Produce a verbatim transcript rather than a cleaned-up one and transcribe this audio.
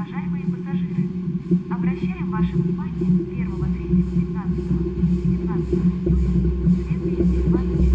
Уважаемые пассажиры, обращаем ваше внимание первого, третьего, пятнадцатого, девятнадцатого июля две тысячи двадцать четвёртого